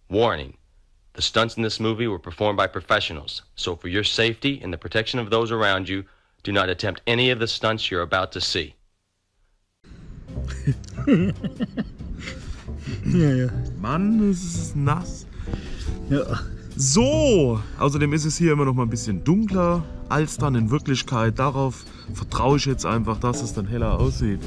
Warning. The stunts in this movie were performed by professionals, so for your safety and the protection of those around you, do not attempt any of the stunts you're about to see. Ja. Mann, es ist nass. Ja. So, außerdem ist es hier immer noch mal ein bisschen dunkler als dann in Wirklichkeit. Darauf vertraue ich jetzt einfach, dass es dann heller aussieht.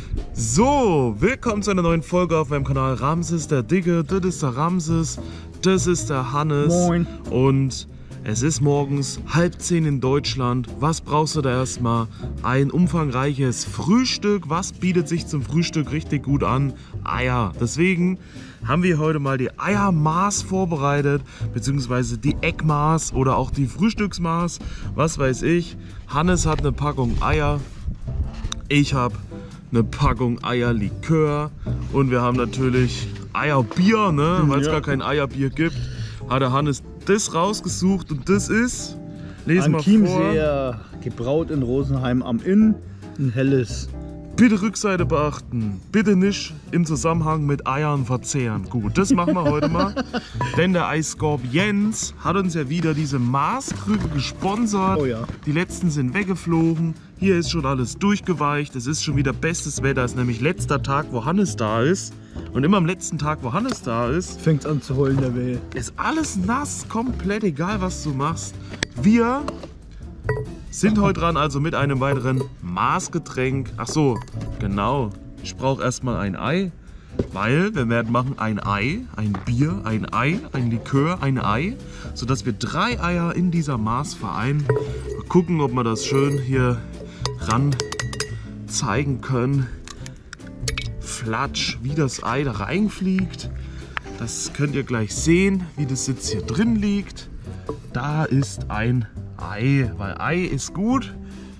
So, willkommen zu einer neuen Folge auf meinem Kanal Ramses der Dicke. Das ist der Ramses, das ist der Hannes. Moin. Und es ist morgens 9:30 in Deutschland. Was brauchst du da erstmal? Ein umfangreiches Frühstück. Was bietet sich zum Frühstück richtig gut an? Eier. Deswegen haben wir heute mal die Eiermaß vorbereitet, beziehungsweise die Eggmaß oder auch die Frühstücksmaß. Was weiß ich. Hannes hat eine Packung Eier. Ich habe eine Packung Eierlikör. Und wir haben natürlich Eierbier, ne? Weil es gar kein Eierbier gibt, hat der Hannes das rausgesucht und das ist, lesen wir Chiemseer, gebraut in Rosenheim am Inn, ein helles. Bitte Rückseite beachten, bitte nicht im Zusammenhang mit Eiern verzehren. Gut, das machen wir heute mal, denn der Eiskorb Jens hat uns ja wieder diese Maßkrüge gesponsert. Oh ja. Die letzten sind weggeflogen, hier ist schon alles durchgeweicht, es ist schon wieder bestes Wetter, es ist nämlich letzter Tag, wo Hannes da ist. Und immer am letzten Tag, wo Hannes da ist, Fängt an zu heulen, der Weh. ist alles nass, komplett egal, was du machst. Wir sind heute dran, also mit einem weiteren Maßgetränk. Ach so, genau. Ich brauche erstmal ein Ei, weil wir werden machen ein Ei, ein Bier, ein Ei, ein Likör, ein Ei, sodass wir 3 Eier in dieser Maß vereinen. Mal gucken, ob wir das schön hier ran zeigen können. Flatsch, wie das Ei da reinfliegt. Das könnt ihr gleich sehen, wie das jetzt hier drin liegt. Da ist ein Ei, weil Ei ist gut.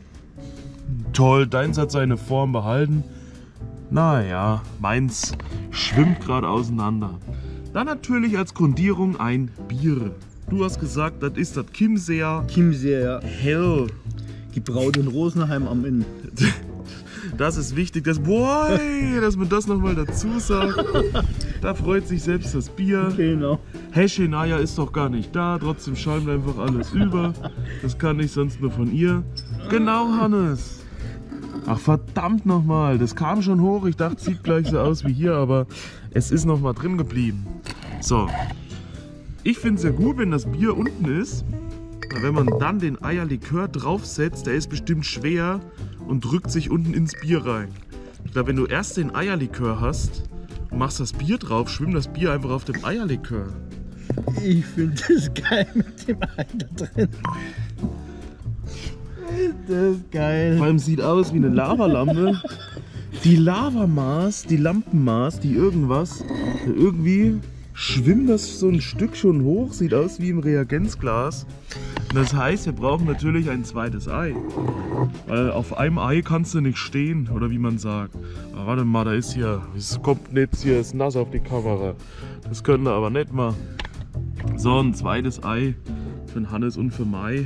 Toll, deins hat seine Form behalten. Naja, meins schwimmt gerade auseinander. Dann natürlich als Grundierung ein Bier. Du hast gesagt, das ist das Chiemseer Chiemseer, Hell. gebraut in Rosenheim am Inn. Das ist wichtig, dass man das nochmal dazu sagt. Da freut sich selbst das Bier. Genau. Heschenaya ist doch gar nicht da, trotzdem schäumt einfach alles über. Das kann ich sonst nur von ihr. Genau, Hannes. Ach verdammt nochmal, das kam schon hoch. Ich dachte, sieht gleich so aus wie hier, aber es ist nochmal drin geblieben. So, ich finde es ja gut, wenn das Bier unten ist. Weil wenn man dann den Eierlikör draufsetzt, der ist bestimmt schwer und drückt sich unten ins Bier rein. Ich glaube, wenn du erst den Eierlikör hast und machst das Bier drauf, schwimmt das Bier einfach auf dem Eierlikör. Ich finde das geil mit dem Ei da drin. Das ist geil. Vor allem sieht aus wie eine Lavalampe. Die Lavamaß, die Lampenmaß, die irgendwie schwimmt das so ein Stück schon hoch, sieht aus wie im Reagenzglas. Und das heißt, wir brauchen natürlich ein zweites Ei. Weil auf einem Ei kannst du nicht stehen, oder wie man sagt. Aber warte mal, da ist hier, es kommt jetzt hier, ist nass auf die Kamera. Das können wir aber nicht mal. So, ein zweites Ei für den Hannes und für Mai.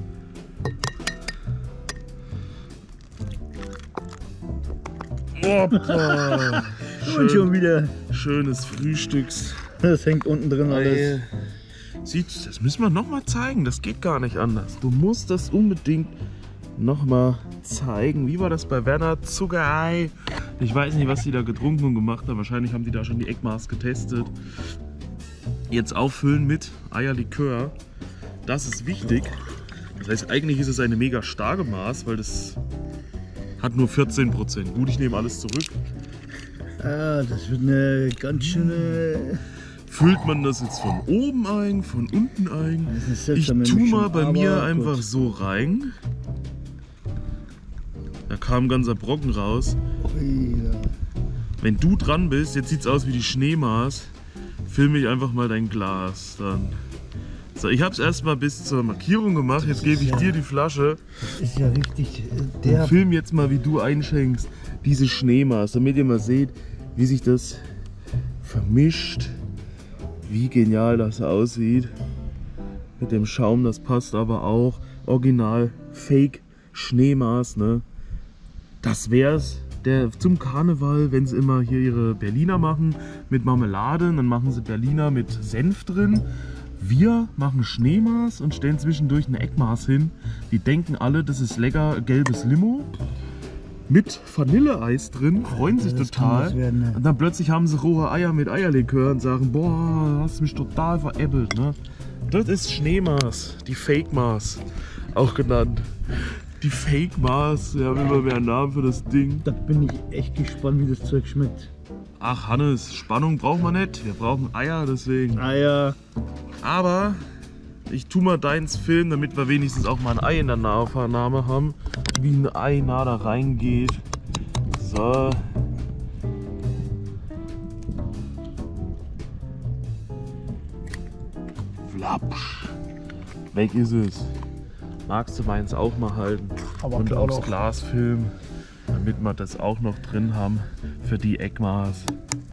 Opa. Und schon wieder. Schönes Frühstücks. Das hängt unten drin alles. Sieht, das müssen wir nochmal zeigen, das geht gar nicht anders. Du musst das unbedingt nochmal zeigen. Wie war das bei Werner? Zuckerei. Ich weiß nicht, was die da getrunken und gemacht haben. Wahrscheinlich haben die da schon die Eggmaß getestet. Jetzt auffüllen mit Eierlikör. Das ist wichtig. Das heißt, eigentlich ist es eine mega starke Maß, weil das hat nur 14%. Gut, ich nehme alles zurück. Ah, das wird eine ganz schöne. Füllt man das jetzt von oben ein, von unten ein? Das ist Ich seltsam, tue mal schon, bei mir aber einfach gut. so rein. Da kam ein ganzer Brocken raus. Ui, ja. Wenn du dran bist, jetzt sieht es aus wie die Schneemaß, füll mich einfach mal dein Glas dann. So, ich habe es erstmal bis zur Markierung gemacht, jetzt gebe ich dir die Flasche Das ist ja richtig. und film jetzt mal, wie du einschenkst, diese Schneemaß, damit ihr mal seht, wie sich das vermischt, wie genial das aussieht. Mit dem Schaum, das passt aber auch. Original, Fake Schneemaß, ne? Das wär's. Zum Karneval, wenn sie immer hier ihre Berliner machen mit Marmelade, dann machen sie Berliner mit Senf drin. Wir machen Schneemaß und stellen zwischendurch eine Eckmaß hin. Die denken alle, das ist lecker gelbes Limo mit Vanilleeis drin, freuen sich das total. kann was werden, ne? Und dann plötzlich haben sie rohe Eier mit Eierlikör und sagen, boah, hast mich total veräppelt. Ne? Das ist Schneemaß, die Fake-Maß, auch genannt. Die Fake-Maß, wir haben immer mehr Namen für das Ding. Da bin ich echt gespannt, wie das Zeug schmeckt. Ach Hannes, Spannung braucht man nicht, wir brauchen Eier deswegen. Eier. Aber ich tu mal deins filmen, damit wir wenigstens auch mal ein Ei in der Nahaufnahme haben, wie ein Ei nah da reingeht. So. Flapsch. Weg ist es. Magst du meins auch mal halten? Aber und klar aufs doch. Glas filmen, damit wir das auch noch drin haben für die Eckmaß.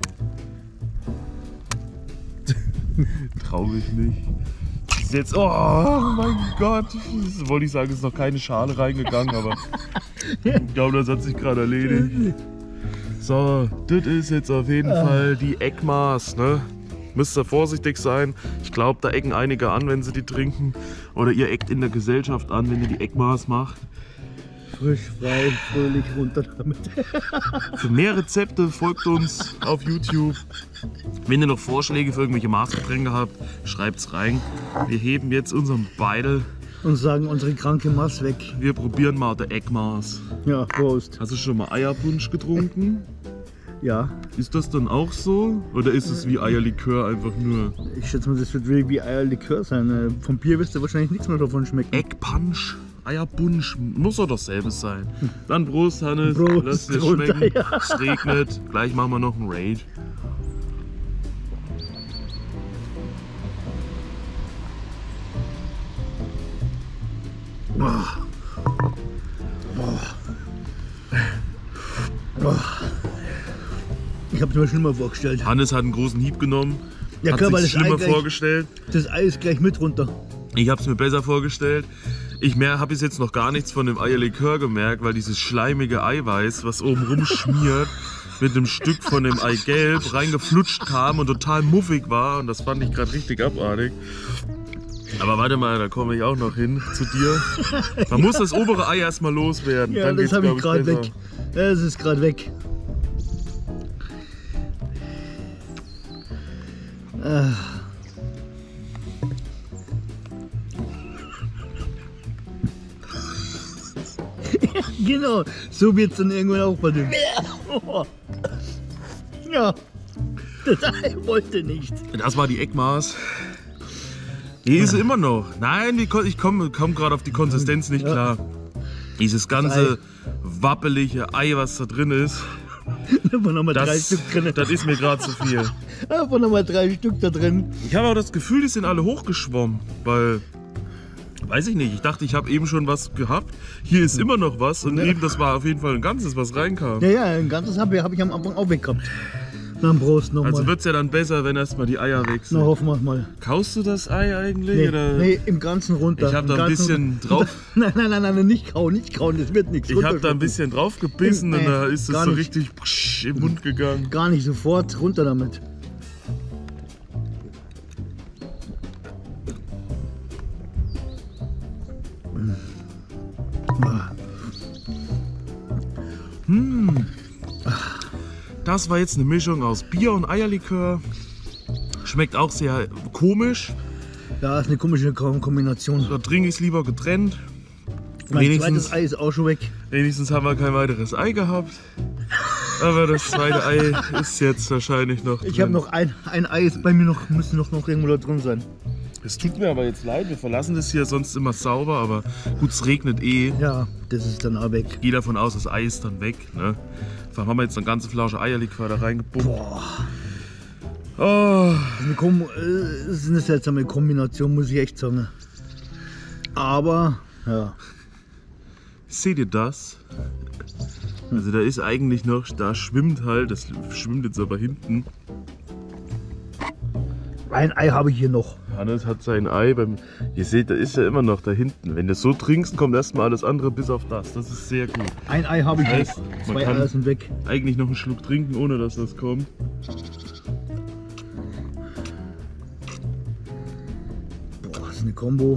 Traurig nicht. Ist jetzt, oh mein Gott, das wollte ich sagen, ist noch keine Schale reingegangen, aber ich glaube, das hat sich gerade erledigt. So, das ist jetzt auf jeden Fall die Eckmaß, ne? Müsst ihr vorsichtig sein. Ich glaube, da ecken einige an, wenn sie die trinken. Oder ihr eckt in der Gesellschaft an, wenn ihr die Eckmaß macht. Frisch, frei, fröhlich runter damit. Für mehr Rezepte folgt uns auf YouTube. Wenn ihr noch Vorschläge für irgendwelche Maßgetränke habt, schreibt's rein. Wir heben jetzt unseren Beidel. Und sagen unsere kranke Maß weg. Wir probieren mal der Eckmaß. Ja, Prost. Hast du schon mal Eierpunsch getrunken? Ja, Ist das dann auch so? Oder ist es wie Eierlikör einfach nur? ich schätze mal, das wird wirklich wie Eierlikör sein. Vom Bier wirst du wahrscheinlich nichts mehr davon schmecken. Eckpunsch, Eierpunsch, muss doch dasselbe sein. Dann Prost, Hannes. Prost, Lass dir runter, schmecken. ja. Es regnet. Gleich machen wir noch einen Raid. Ich habe es mir schlimmer vorgestellt. Hannes hat einen großen Hieb genommen. Ja, Hat klar, weil sich das Ei schlimmer gleich- vorgestellt. Das Ei ist gleich mit runter. Ich habe es mir besser vorgestellt. Ich habe bis jetzt noch gar nichts von dem Eierlikör gemerkt, weil dieses schleimige Eiweiß, was oben rumschmiert, mit einem Stück von dem Eigelb reingeflutscht kam und total muffig war. Und das fand ich gerade richtig abartig. Aber warte mal, da komme ich auch noch hin zu dir. Man muss das obere Ei erstmal loswerden. Ja, Dann das geht's, habe ich glaub gerade besser. weg. Das ist gerade weg. Genau, so wird es dann irgendwann auch bei dem. Ja, das Ei wollte nicht. Das war die Eckmaß. Die ist sie immer noch. Nein, ich komme gerade auf die Konsistenz nicht klar. Dieses ganze wappelige Ei, was da drin ist, Davon haben wir 3 das, Stück drin. das ist mir gerade zu viel. Davon haben wir 3 Stück da drin. Ich habe auch das Gefühl, die sind alle hochgeschwommen, weil, weiß ich nicht, ich dachte, ich habe eben schon was gehabt. Hier ist immer noch was und eben, das war auf jeden Fall ein ganzes, was reinkam. Ja, ja, ein ganzes hab ich am Anfang auch weg gehabt. Dann Prost nochmal. Also wird es ja dann besser, wenn erstmal die Eier weg Na, sind. hoffen wir mal. Kaust du das Ei eigentlich? Nee, oder? nee, im Ganzen runter. Ich hab da Im ein Ganzen bisschen runter. drauf- Nein, nicht kauen, das wird nichts. Ich habe da ein Runterschlucken. bisschen drauf gebissen Nee, und da ist es gar so nicht. richtig im Mund gegangen. Gar nicht sofort, runter damit. Das war jetzt eine Mischung aus Bier und Eierlikör. Schmeckt auch sehr komisch. Ja, ist eine komische Kombination. Da trinke ich es lieber getrennt. Mein Wenigstens, zweites Ei ist auch schon weg. wenigstens haben wir kein weiteres Ei gehabt. Aber das zweite Ei ist jetzt wahrscheinlich noch Ich habe drin. noch ein Ei ist bei mir noch, müsste noch irgendwo da drin sein. Es tut mir aber jetzt leid, wir verlassen das hier sonst immer sauber, aber gut, es regnet eh. Ja, das ist dann auch weg. Ich gehe davon aus, das Ei ist dann weg. Ne? Vor allem haben wir jetzt eine ganze Flasche Eierlikör da reingepumpt. Oh, Das ist eine seltsame Kombination, muss ich echt sagen. Aber, ja. seht ihr das? Also da ist eigentlich noch, da schwimmt halt, das schwimmt jetzt aber hinten. Ein Ei habe ich hier noch. Hannes hat sein Ei beim. Ihr seht, da ist ja immer noch da hinten. Wenn du so trinkst, kommt erstmal alles andere bis auf das. Das ist sehr gut. Ein Ei habe ich Das heißt, noch. man 2 kann- Eier sind weg. Eigentlich noch einen Schluck trinken, ohne dass das kommt. Boah, das ist eine Kombo.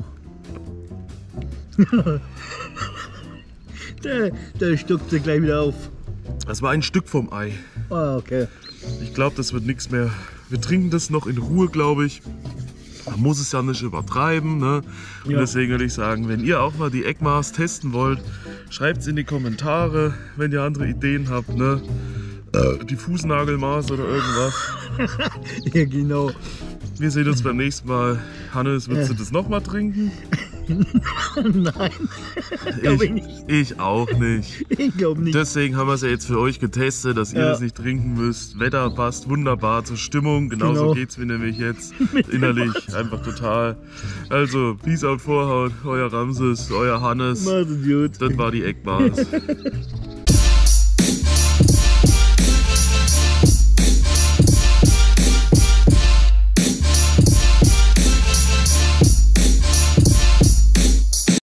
der stuckt sie gleich wieder auf. Das war ein Stück vom Ei. Ah, okay. Ich glaube, das wird nichts mehr. Wir trinken das noch in Ruhe, glaube ich. Man muss es ja nicht übertreiben. Ne? Und Ja. deswegen würde ich sagen, wenn ihr auch mal die Eckmaß testen wollt, schreibt es in die Kommentare, wenn ihr andere Ideen habt. Ne? Die Fußnagelmaß oder irgendwas. Ja, genau. Wir sehen uns beim nächsten Mal. Hannes, willst du das nochmal trinken? Nein, glaube ich nicht. Ich auch nicht. Ich glaube nicht. Deswegen haben wir es ja jetzt für euch getestet, dass ihr Ja. das nicht trinken müsst. Wetter passt wunderbar zur Stimmung. Genauso Genau. geht's mir nämlich jetzt innerlich. Einfach total. Also, Peace out Vorhaut, euer Ramses, euer Hannes. Mach's gut. Das war die Eckbars.